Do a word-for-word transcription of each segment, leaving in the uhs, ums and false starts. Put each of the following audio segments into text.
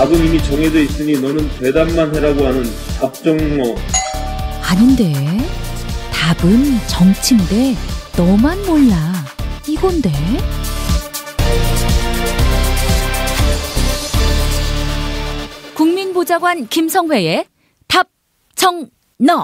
답은 이미 정해져 있으니 너는 대답만 해라고 하는 답정너. 아닌데. 답은 정치인데 너만 몰라. 이건데. 국민보좌관 김성회의 답정너.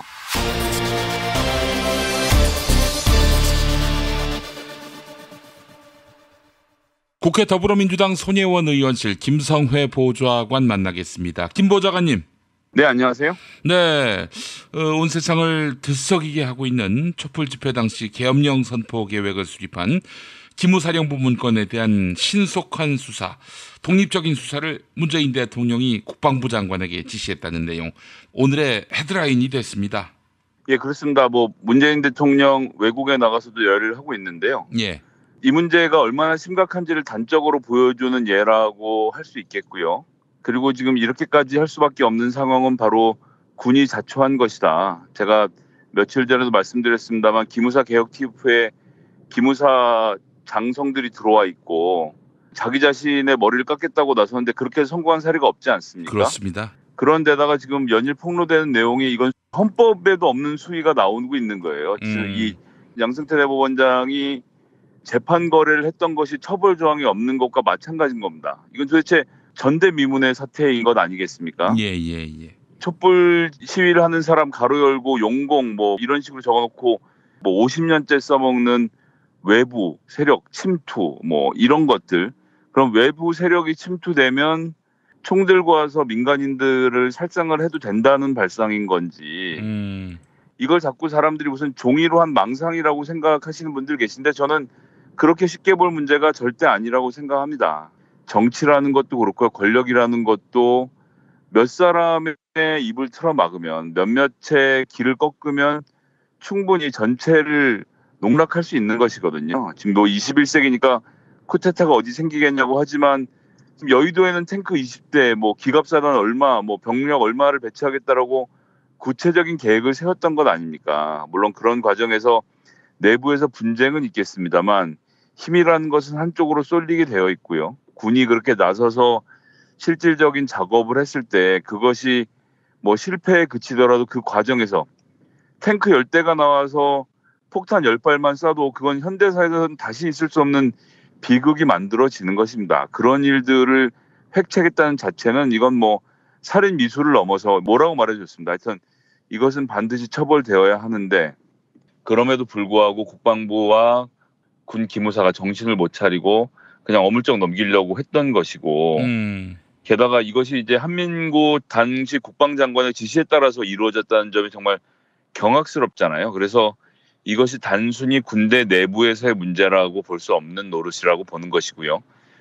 국회 더불어민주당 손혜원 의원실 김성회 보좌관 만나겠습니다. 김 보좌관님. 네, 안녕하세요. 네, 어, 온 세상을 들썩이게 하고 있는 촛불 집회 당시 계엄령 선포 계획을 수립한 기무사령부 문건에 대한 신속한 수사, 독립적인 수사를 문재인 대통령이 국방부 장관에게 지시했다는 내용, 오늘의 헤드라인이 됐습니다. 예, 그렇습니다. 뭐 문재인 대통령 외국에 나가서도 열의를 하고 있는데요. 예. 이 문제가 얼마나 심각한지를 단적으로 보여주는 예라고 할 수 있겠고요. 그리고 지금 이렇게까지 할 수밖에 없는 상황은 바로 군이 자초한 것이다. 제가 며칠 전에도 말씀드렸습니다만 기무사 개혁 티에프에 기무사 장성들이 들어와 있고 자기 자신의 머리를 깎겠다고 나섰는데 그렇게 성공한 사례가 없지 않습니까? 그렇습니다. 그런데다가 지금 연일 폭로되는 내용이 이건 헌법에도 없는 수위가 나오고 있는 거예요. 음. 이 양승태 대법원장이 재판 거래를 했던 것이 처벌 조항이 없는 것과 마찬가지인 겁니다. 이건 도대체 전대미문의 사태인 것 아니겠습니까? 예, 예, 예. 촛불 시위를 하는 사람 가로 열고 용공 뭐 이런 식으로 적어놓고 뭐 오십 년째 써먹는 외부 세력 침투 뭐 이런 것들. 그럼 외부 세력이 침투되면 총 들고 와서 민간인들을 살상을 해도 된다는 발상인 건지 음. 이걸 자꾸 사람들이 무슨 종이로 한 망상이라고 생각하시는 분들 계신데 저는 그렇게 쉽게 볼 문제가 절대 아니라고 생각합니다. 정치라는 것도 그렇고요. 권력이라는 것도 몇 사람의 입을 틀어막으면 몇몇의 길을 꺾으면 충분히 전체를 농락할 수 있는 것이거든요. 지금 뭐 이십일 세기니까 쿠데타가 어디 생기겠냐고 하지만 지금 여의도에는 탱크 이십 대, 뭐 기갑사단 얼마, 뭐 병력 얼마를 배치하겠다라고 구체적인 계획을 세웠던 것 아닙니까? 물론 그런 과정에서 내부에서 분쟁은 있겠습니다만 힘이라는 것은 한쪽으로 쏠리게 되어 있고요. 군이 그렇게 나서서 실질적인 작업을 했을 때 그것이 뭐 실패에 그치더라도 그 과정에서 탱크 열 대가 나와서 폭탄 열 발만 쏴도 그건 현대사에서는 다시 있을 수 없는 비극이 만들어지는 것입니다. 그런 일들을 획책했다는 자체는 이건 뭐 살인 미수를 넘어서 뭐라고 말해줬습니다. 하여튼 이것은 반드시 처벌되어야 하는데 그럼에도 불구하고 국방부와 군 기무사가 정신을 못 차리고 그냥 어물쩍 넘기려고 했던 것이고 음. 게다가 이것이 이제 한민구 당시 국방장관의 지시에 따라서 이루어졌다는 점이 정말 경악스럽잖아요. 그래서 이것이 단순히 군대 내부에서의 문제라고 볼 수 없는 노릇이라고 보는 것이고요.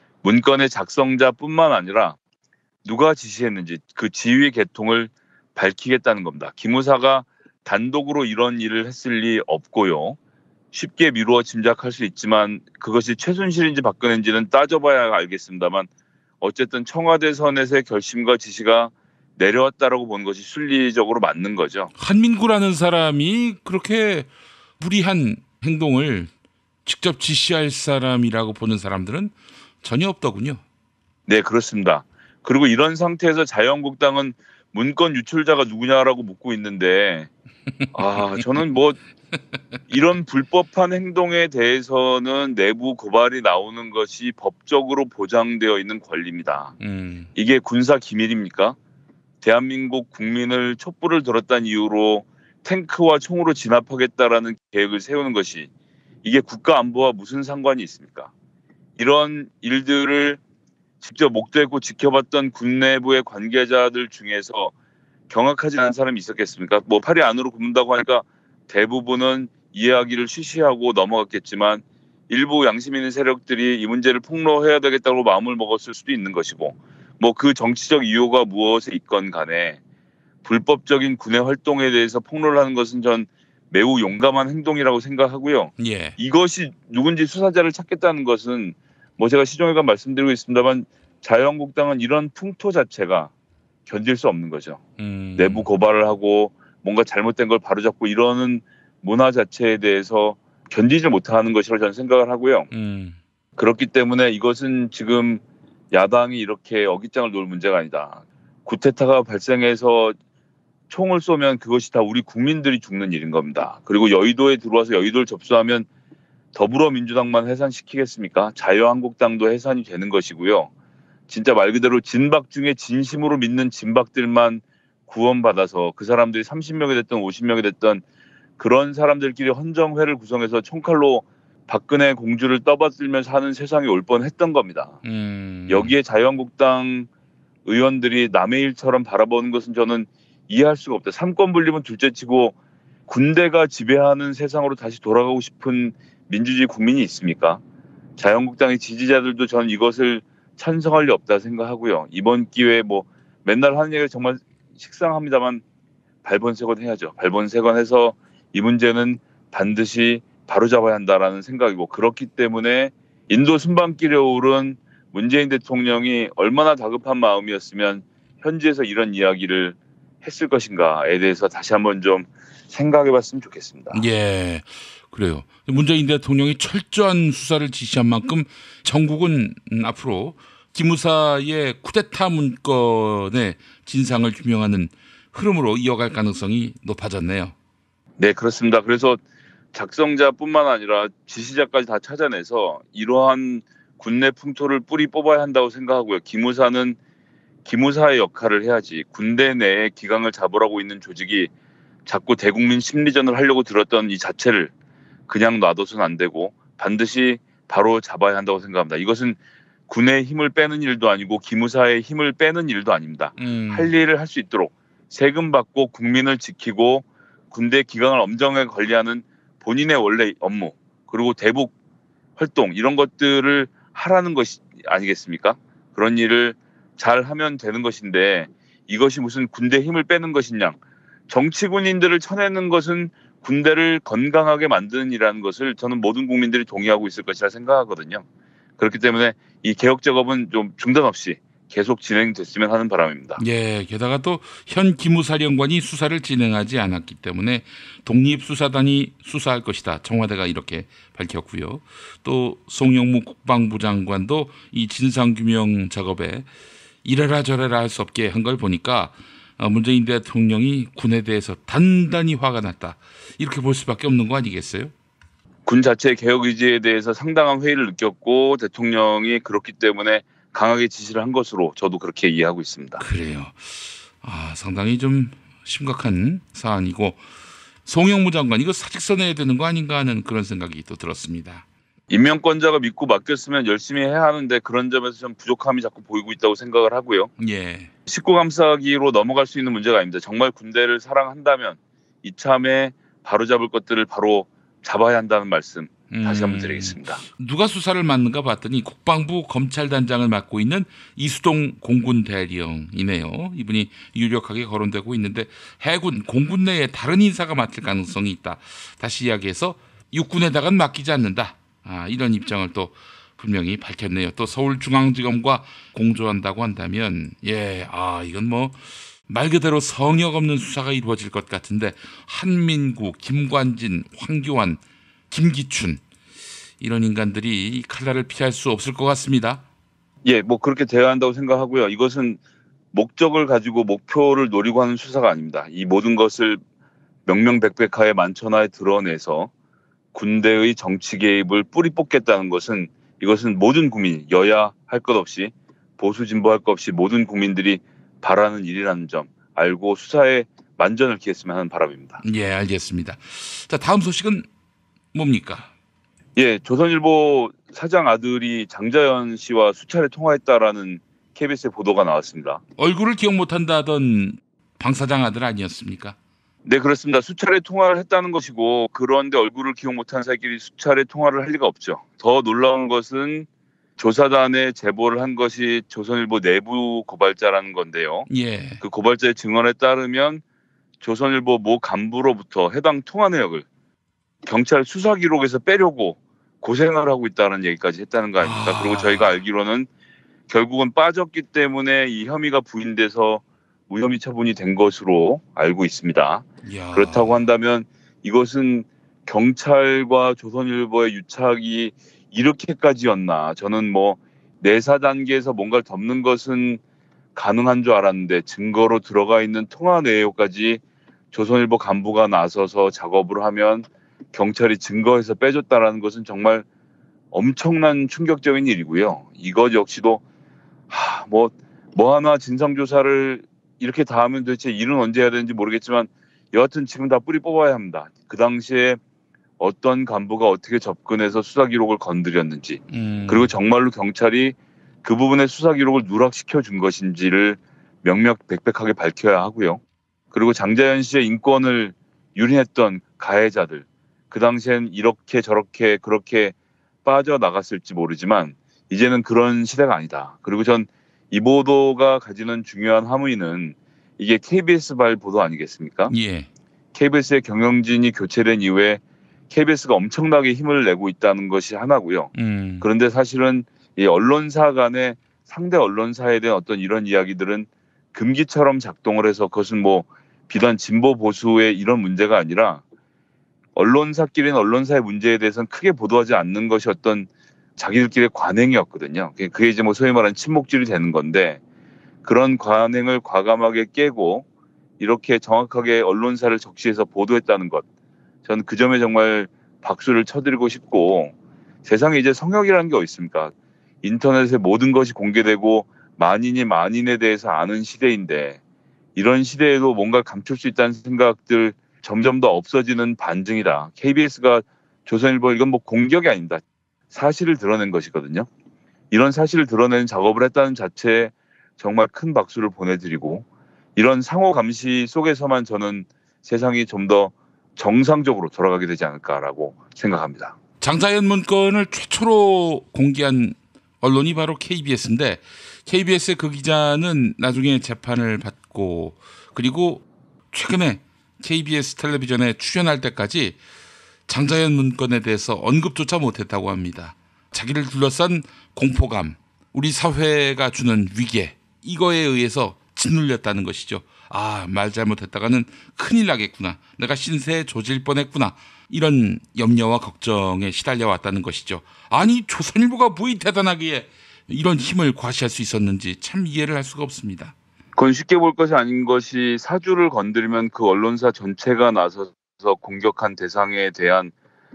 문건의 작성자뿐만 아니라 누가 지시했는지 그 지휘 계통을 밝히겠다는 겁니다. 기무사가 단독으로 이런 일을 했을 리 없고요. 쉽게 미루어 짐작할 수 있지만 그것이 최순실인지 박근혜인지는 따져봐야 알겠습니다만 어쨌든 청와대 선에서의 결심과 지시가 내려왔다라고 보는 것이 순리적으로 맞는 거죠. 한민구라는 사람이 그렇게 무리한 행동을 직접 지시할 사람이라고 보는 사람들은 전혀 없더군요. 네, 그렇습니다. 그리고 이런 상태에서 자유한국당은 문건 유출자가 누구냐라고 묻고 있는데 아 저는 뭐 이런 불법한 행동에 대해서는 내부 고발이 나오는 것이 법적으로 보장되어 있는 권리입니다. 음. 이게 군사 기밀입니까? 대한민국 국민을 촛불을 들었다는 이유로 탱크와 총으로 진압하겠다라는 계획을 세우는 것이 이게 국가 안보와 무슨 상관이 있습니까? 이런 일들을 직접 목도했고 지켜봤던 군 내부의 관계자들 중에서 경악하지 않은 사람이 있었겠습니까? 뭐 팔이 안으로 굽는다고 하니까 대부분은 이해하기를 쉬쉬하고 넘어갔겠지만 일부 양심 있는 세력들이 이 문제를 폭로해야 되겠다고 마음을 먹었을 수도 있는 것이고 뭐 그 정치적 이유가 무엇에 있건 간에 불법적인 군의 활동에 대해서 폭로를 하는 것은 전 매우 용감한 행동이라고 생각하고요. 예. 이것이 누군지 수사자를 찾겠다는 것은 뭐 제가 시종일관 말씀드리고 있습니다만 자유한국당은 이런 풍토 자체가 견딜 수 없는 거죠. 음. 내부 고발을 하고 뭔가 잘못된 걸 바로잡고 이러는 문화 자체에 대해서 견디지 못하는 것이라고 저는 생각을 하고요. 음. 그렇기 때문에 이것은 지금 야당이 이렇게 어깃장을 놓을 문제가 아니다. 쿠데타가 발생해서 총을 쏘면 그것이 다 우리 국민들이 죽는 일인 겁니다. 그리고 여의도에 들어와서 여의도를 접수하면 더불어민주당만 해산시키겠습니까? 자유한국당도 해산이 되는 것이고요. 진짜 말 그대로 진박 중에 진심으로 믿는 진박들만 구원받아서 그 사람들이 삼십 명이 됐든 오십 명이 됐든 그런 사람들끼리 헌정회를 구성해서 총칼로 박근혜 공주를 떠받들면서 하는 세상이 올 뻔했던 겁니다. 음. 여기에 자유한국당 의원들이 남의 일처럼 바라보는 것은 저는 이해할 수가 없다. 삼권 분립은 둘째치고 군대가 지배하는 세상으로 다시 돌아가고 싶은 민주주의 국민이 있습니까? 자유한국당의 지지자들도 저는 이것을 찬성할 리 없다 생각하고요. 이번 기회에 뭐 맨날 하는 얘기가 정말 식상합니다만 발본색원 해야죠. 발본색원 해서 이 문제는 반드시 바로잡아야 한다라는 생각이고, 그렇기 때문에 인도 순방길에 오른 문재인 대통령이 얼마나 다급한 마음이었으면 현지에서 이런 이야기를 했을 것인가에 대해서 다시 한번 좀 생각해 봤으면 좋겠습니다. 예, 그래요. 문재인 대통령이 철저한 수사를 지시한 만큼 전국은 앞으로 기무사의 쿠데타 문건의 진상을 규명하는 흐름으로 이어갈 가능성이 높아졌네요. 네, 그렇습니다. 그래서 작성자뿐만 아니라 지시자까지 다 찾아내서 이러한 군내 풍토를 뿌리 뽑아야 한다고 생각하고요. 기무사는 기무사의 역할을 해야지, 군대 내에 기강을 잡으라고 있는 조직이 자꾸 대국민 심리전을 하려고 들었던 이 자체를 그냥 놔둬서는 안 되고 반드시 바로 잡아야 한다고 생각합니다. 이것은 군의 힘을 빼는 일도 아니고 기무사의 힘을 빼는 일도 아닙니다. 음. 할 일을 할 수 있도록 세금 받고 국민을 지키고 군대 기강을 엄정하게 관리하는 본인의 원래 업무, 그리고 대북 활동, 이런 것들을 하라는 것이 아니겠습니까? 그런 일을 잘 하면 되는 것인데 이것이 무슨 군대 힘을 빼는 것이냐. 정치 군인들을 쳐내는 것은 군대를 건강하게 만드는 일이라는 것을 저는 모든 국민들이 동의하고 있을 것이라 생각하거든요. 그렇기 때문에 이 개혁 작업은 좀 중단 없이 계속 진행됐으면 하는 바람입니다. 예, 게다가 또 현 기무사령관이 수사를 진행하지 않았기 때문에 독립수사단이 수사할 것이다. 청와대가 이렇게 밝혔고요. 또 송영무 국방부 장관도 이 진상규명 작업에 이래라 저래라 할 수 없게 한 걸 보니까 문재인 대통령이 군에 대해서 단단히 화가 났다. 이렇게 볼 수밖에 없는 거 아니겠어요? 군 자체의 개혁 의지에 대해서 상당한 회의를 느꼈고 대통령이 그렇기 때문에 강하게 지시를 한 것으로 저도 그렇게 이해하고 있습니다. 그래요. 아, 상당히 좀 심각한 사안이고 송영무 장관 이거 사직서 내야 되는 거 아닌가 하는 그런 생각이 또 들었습니다. 임명권자가 믿고 맡겼으면 열심히 해야 하는데 그런 점에서 좀 부족함이 자꾸 보이고 있다고 생각을 하고요. 예. 식구 감싸기로 넘어갈 수 있는 문제가 아닙니다. 정말 군대를 사랑한다면 이참에 바로잡을 것들을 바로 잡아야 한다는 말씀 다시 한번 드리겠습니다. 음, 누가 수사를 맡는가 봤더니 국방부 검찰단장을 맡고 있는 이수동 공군 대령이네요. 이분이 유력하게 거론되고 있는데 해군, 공군 내에 다른 인사가 맡을 가능성이 있다. 다시 이야기해서 육군에다가는 맡기지 않는다. 아, 이런 입장을 또 분명히 밝혔네요. 또 서울중앙지검과 공조한다고 한다면 예, 아 이건 뭐 말 그대로 성역 없는 수사가 이루어질 것 같은데 한민구, 김관진, 황교안, 김기춘 이런 인간들이 이 칼날을 피할 수 없을 것 같습니다. 예, 뭐 그렇게 돼야 한다고 생각하고요. 이것은 목적을 가지고 목표를 노리고 하는 수사가 아닙니다. 이 모든 것을 명명백백하에 만천하에 드러내서 군대의 정치 개입을 뿌리 뽑겠다는 것은 이것은 모든 국민, 여야 할 것 없이 보수 진보 할 것 없이 모든 국민들이 바라는 일이라는 점 알고 수사에 만전을 기했으면 하는 바람입니다. 예, 알겠습니다. 자, 다음 소식은 뭡니까? 예, 조선일보 사장 아들이 장자연 씨와 수차례 통화했다라는 케이비에스의 보도가 나왔습니다. 얼굴을 기억 못한다던 방 사장 아들 아니었습니까? 네, 그렇습니다. 수차례 통화를 했다는 것이고 그런데 얼굴을 기억 못하는 사이끼리 수차례 통화를 할 리가 없죠. 더 놀라운 것은 조사단에 제보를 한 것이 조선일보 내부 고발자라는 건데요. 예. 그 고발자의 증언에 따르면 조선일보 모 간부로부터 해당 통화 내역을 경찰 수사 기록에서 빼려고 고생을 하고 있다는 얘기까지 했다는 거 아닙니까? 아. 그리고 저희가 알기로는 결국은 빠졌기 때문에 이 혐의가 부인돼서 무혐의 처분이 된 것으로 알고 있습니다. 이야. 그렇다고 한다면 이것은 경찰과 조선일보의 유착이 이렇게까지였나. 저는 뭐 내사 단계에서 뭔가를 덮는 것은 가능한 줄 알았는데 증거로 들어가 있는 통화 내용까지 조선일보 간부가 나서서 작업을 하면 경찰이 증거에서 빼줬다라는 것은 정말 엄청난 충격적인 일이고요. 이것 역시도 하, 뭐, 뭐 하나 진상조사를 이렇게 다 하면 도대체 일은 언제 해야 되는지 모르겠지만 여하튼 지금 다 뿌리 뽑아야 합니다. 그 당시에 어떤 간부가 어떻게 접근해서 수사 기록을 건드렸는지 음. 그리고 정말로 경찰이 그 부분의 수사 기록을 누락시켜 준 것인지를 명명백백하게 밝혀야 하고요. 그리고 장자연 씨의 인권을 유린했던 가해자들 그 당시엔 이렇게 저렇게 그렇게 빠져나갔을지 모르지만 이제는 그런 시대가 아니다. 그리고 전 이 보도가 가지는 중요한 함의는 이게 케이비에스발 보도 아니겠습니까? 예. 케이비에스의 경영진이 교체된 이후에 케이비에스가 엄청나게 힘을 내고 있다는 것이 하나고요. 음. 그런데 사실은 이 언론사 간의 상대 언론사에 대한 어떤 이런 이야기들은 금기처럼 작동을 해서 그것은 뭐 비단 진보 보수의 이런 문제가 아니라 언론사끼리는 언론사의 문제에 대해서는 크게 보도하지 않는 것이 어떤 자기들끼리의 관행이었거든요. 그게 이제 뭐 소위 말하는 침묵질이 되는 건데 그런 관행을 과감하게 깨고 이렇게 정확하게 언론사를 적시해서 보도했다는 것. 저는 그 점에 정말 박수를 쳐드리고 싶고 세상에 이제 성역이라는 게 어디 있습니까? 인터넷에 모든 것이 공개되고 만인이 만인에 대해서 아는 시대인데 이런 시대에도 뭔가 감출 수 있다는 생각들 점점 더 없어지는 반증이다. 케이비에스가 조선일보 이건 뭐 공격이 아닙니다. 사실을 드러낸 것이거든요. 이런 사실을 드러내는 작업을 했다는 자체에 정말 큰 박수를 보내드리고 이런 상호 감시 속에서만 저는 세상이 좀 더 정상적으로 돌아가게 되지 않을까라고 생각합니다. 장자연 문건을 최초로 공개한 언론이 바로 케이비에스인데 케이비에스의 그 기자는 나중에 재판을 받고 그리고 최근에 케이비에스 텔레비전에 출연할 때까지 장자연 문건에 대해서 언급조차 못했다고 합니다. 자기를 둘러싼 공포감, 우리 사회가 주는 위계 이거에 의해서 짓눌렸다는 것이죠. 아, 말 잘못했다가는 큰일 나겠구나. 내가 신세에 조질 뻔했구나. 이런 염려와 걱정에 시달려왔다는 것이죠. 아니 조선일보가 뭐이 대단하기에 이런 힘을 과시할 수 있었는지 참 이해를 할 수가 없습니다. 그건 쉽게 볼 것이 아닌 것이 사주를 건드리면 그 언론사 전체가 나서서 공격한 대상에 대한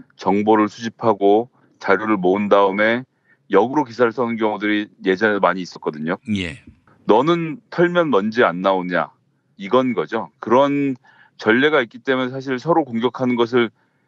정보를 수집하고 자료를 모은 다음에 역으로 기사를 써는 경우들이 예전에 많이 있었거든요. 예. 너는 털면 먼지 안 나오냐 이건 거죠. 그런 전례가 있기 때문에 사실 서로 공격하는 것을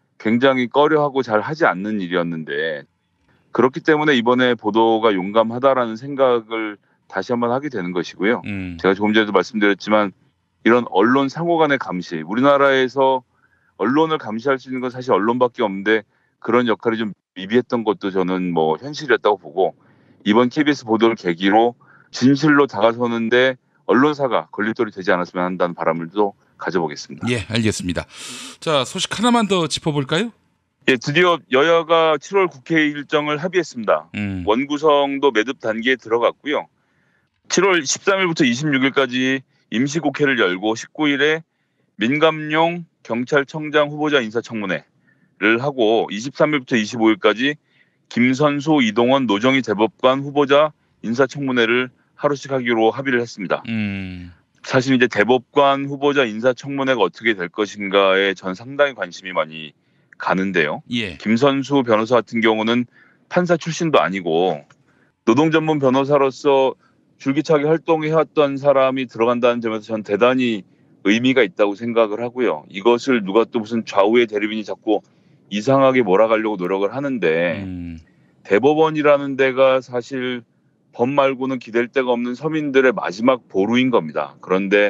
굉장히 꺼려하고 잘 하지 않는 일이었는데 그렇기 때문에 이번에 보도가 용감하다라는 생각을 다시 한번 하게 되는 것이고요. 음. 제가 조금 전에도 말씀드렸지만 이런 언론 상호 간의 감시 우리나라에서 언론을 감시할 수 있는 건 사실 언론밖에 없는데 그런 역할이 좀 미비했던 것도 저는 뭐 현실이었다고 보고 이번 케이비에스 보도를 계기로 진실로 다가서는데 언론사가 걸림돌이 되지 않았으면 한다는 바람을 또 가져보겠습니다. 예, 알겠습니다. 자, 소식 하나만 더 짚어볼까요? 예, 드디어 여야가 칠월 국회 일정을 합의했습니다. 음. 원구성도 매듭 단계에 들어갔고요. 칠월 십삼일부터 이십육일까지 임시국회를 열고 십구일에 민감용 경찰청장 후보자 인사청문회를 하고 이십삼일부터 이십오일까지 김선수, 이동원, 노정희 대법관 후보자 인사청문회를 하루씩 하기로 합의를 했습니다. 음. 사실 이제 대법관 후보자 인사청문회가 어떻게 될 것인가에 전 상당히 관심이 많이 가는데요. 예. 김선수 변호사 같은 경우는 판사 출신도 아니고 노동전문 변호사로서 줄기차게 활동해왔던 사람이 들어간다는 점에서 전 대단히 의미가 있다고 생각을 하고요. 이것을 누가 또 무슨 좌우의 대리인이 자꾸 이상하게 몰아가려고 노력을 하는데 음. 대법원이라는 데가 사실 법 말고는 기댈 데가 없는 서민들의 마지막 보루인 겁니다. 그런데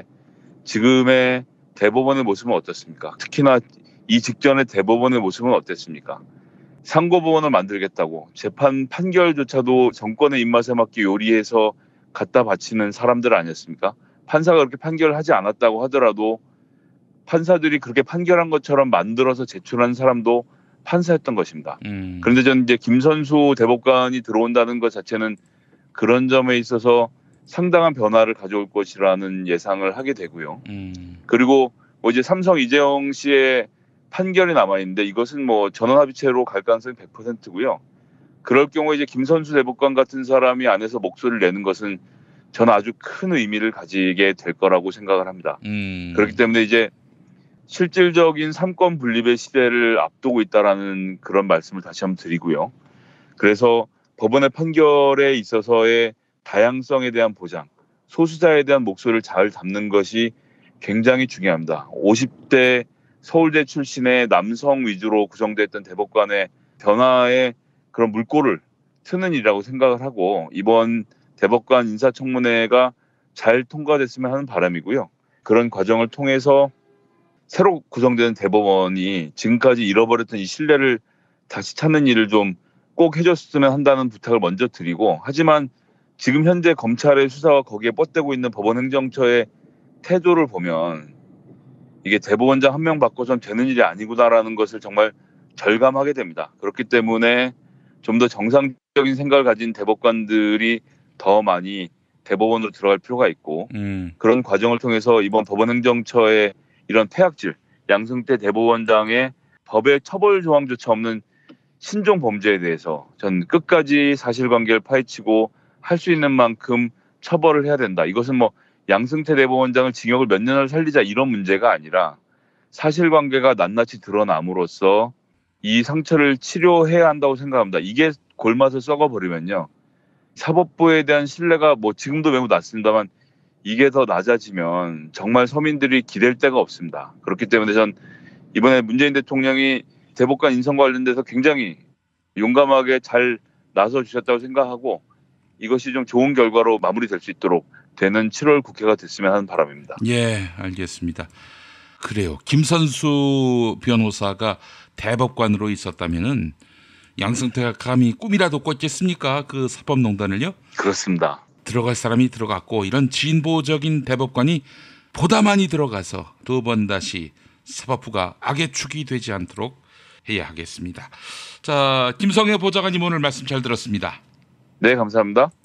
지금의 대법원의 모습은 어떻습니까? 특히나 이 직전의 대법원의 모습은 어땠습니까? 상고법원을 만들겠다고 재판 판결조차도 정권의 입맛에 맞게 요리해서 갖다 바치는 사람들 아니었습니까? 판사가 그렇게 판결을 하지 않았다고 하더라도 판사들이 그렇게 판결한 것처럼 만들어서 제출한 사람도 판사였던 것입니다. 음. 그런데 저는 이제 김선수 대법관이 들어온다는 것 자체는 그런 점에 있어서 상당한 변화를 가져올 것이라는 예상을 하게 되고요. 음. 그리고 뭐 이제 삼성 이재용 씨의 판결이 남아 있는데 이것은 뭐 전원합의체로 갈 가능성이 백 퍼센트고요. 그럴 경우에 이제 김선수 대법관 같은 사람이 안에서 목소리를 내는 것은 저는 아주 큰 의미를 가지게 될 거라고 생각을 합니다. 음. 그렇기 때문에 이제 실질적인 삼권 분립의 시대를 앞두고 있다라는 그런 말씀을 다시 한번 드리고요. 그래서 법원의 판결에 있어서의 다양성에 대한 보장, 소수자에 대한 목소리를 잘 담는 것이 굉장히 중요합니다. 오십 대 서울대 출신의 남성 위주로 구성됐던 대법관의 변화에 그런 물꼬를 트는 일이라고 생각을 하고 이번 대법관 인사청문회가 잘 통과됐으면 하는 바람이고요. 그런 과정을 통해서 새로 구성되는 대법원이 지금까지 잃어버렸던 이 신뢰를 다시 찾는 일을 좀 꼭 해줬으면 한다는 부탁을 먼저 드리고 하지만 지금 현재 검찰의 수사와 거기에 뻗대고 있는 법원행정처의 태도를 보면 이게 대법원장 한 명 바꿔서는 되는 일이 아니구나라는 것을 정말 절감하게 됩니다. 그렇기 때문에 좀 더 정상적인 생각을 가진 대법관들이 더 많이 대법원으로 들어갈 필요가 있고 음. 그런 과정을 통해서 이번 법원행정처의 이런 폐악질, 양승태 대법원장의 법의 처벌 조항조차 없는 신종 범죄에 대해서 전 끝까지 사실관계를 파헤치고 할 수 있는 만큼 처벌을 해야 된다. 이것은 뭐 양승태 대법원장을 징역을 몇 년을 살리자 이런 문제가 아니라 사실관계가 낱낱이 드러남으로써 이 상처를 치료해야 한다고 생각합니다. 이게 골맛을 썩어버리면요. 사법부에 대한 신뢰가 뭐 지금도 매우 낮습니다만 이게 더 낮아지면 정말 서민들이 기댈 데가 없습니다. 그렇기 때문에 전 이번에 문재인 대통령이 대법관 인선 관련돼서 굉장히 용감하게 잘 나서 주셨다고 생각하고 이것이 좀 좋은 결과로 마무리될 수 있도록 되는 칠월 국회가 됐으면 하는 바람입니다. 예, 알겠습니다. 그래요. 김선수 변호사가 대법관으로 있었다면은 양승태가 감히 꿈이라도 꿨겠습니까? 그 사법농단을요? 그렇습니다. 들어갈 사람이 들어갔고 이런 진보적인 대법관이 보다 많이 들어가서 두 번 다시 사법부가 악의 축이 되지 않도록 해야 하겠습니다. 자, 김성회 보좌관님 오늘 말씀 잘 들었습니다. 네, 감사합니다.